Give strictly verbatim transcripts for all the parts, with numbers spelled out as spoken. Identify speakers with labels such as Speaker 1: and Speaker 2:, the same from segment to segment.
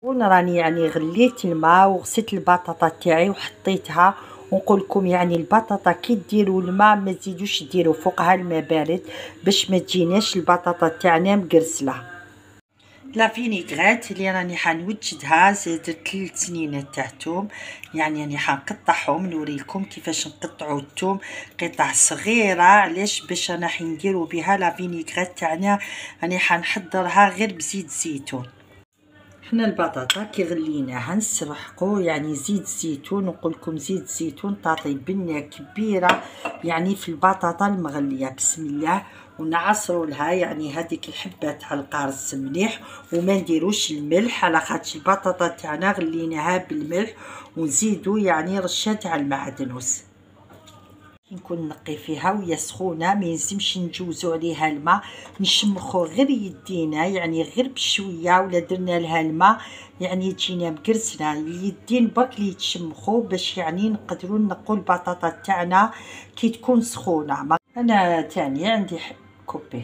Speaker 1: راني يعني غليت الماء وغسلت البطاطا تاعي وحطيتها، ونقول لكم يعني البطاطا كي ديروا الماء ما تزيدوش ديروا فوقها الماء بارد باش ما تجيناش البطاطا تاعنا مقرسله. لا فينيغريت اللي راني حنوجدها درت ثلاث سنينات تاع الثوم، يعني راني حنقطعهم نوريكم كيفاش نقطعوا الثوم قطع صغيره. علاش؟ باش انا حنديروا بها لا فينيغريت تاعنا، راني حنحضرها غير بزيت الزيتون. حنا البطاطا كي غليناها نسرحقوا يعني زيت الزيتون، نقول لكم زيت الزيتون تعطي بنه كبيره يعني في البطاطا المغليه. بسم الله. ونعصروا لها يعني هذيك الحبه تاع القرص مليح، وما نديروش الملح على خاطر البطاطا تاعنا غليناها بالملح، ونزيدوا يعني رشه تاع المعدنوس. نكون نقي فيها وهي سخونه، ما يلزمش نجوزوا عليها الماء، نشمخوا غير يدينا يعني غير بشويه، ولا درنا لها الماء يعني تجينا مقرسنه. اليدين برك اللي يتشمخوا باش يعني نقدروا نقوا البطاطا تاعنا كي تكون سخونه. انا تاني عندي كوبي.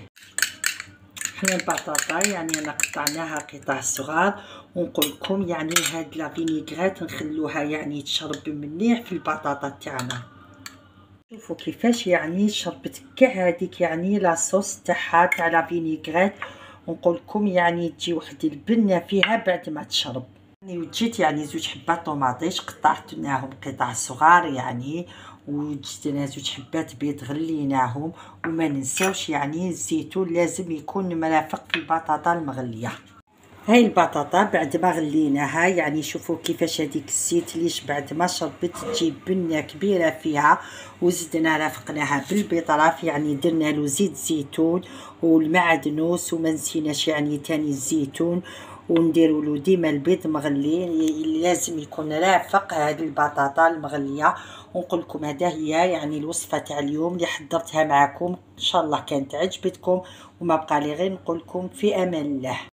Speaker 1: حنا البطاطا يعني انا قطعناها قطع صغار، ونقول لكم يعني هاد لا فينيغريت نخلوها يعني تشرب مليح في البطاطا تاعنا. شوفوا كيفاش يعني شربت كاع هذيك يعني لاصوص تاعها تاع لا فينيغريت، ونقول لكم يعني تجي واحد البنه فيها بعد ما تشرب. يعني وجيت يعني زوج حبات طوماطيش قطعتناهم قطع صغار يعني، وجدنا زوج حبات بيض غليناهم، وما ننساوش يعني الزيتون لازم يكون مرافق في البطاطا المغليه. هاي البطاطا بعد ما غليناها يعني شوفوا كيفاش هذيك الزيت ليش بعد ما شربت تجيب بنه كبيره فيها، وزدنا رافقناها بالبطراف يعني درنا له زيت زيتون والمعدنوس، وما نسيناش يعني تاني الزيتون، ونديروا له ديما البيض مغلي اللي لازم يكون رافق هذه البطاطا المغليه. ونقول لكم هذا هي يعني الوصفه تاع اليوم اللي حضرتها معكم، ان شاء الله كانت عجبتكم، وما بقى لي غير نقول لكم في امان الله.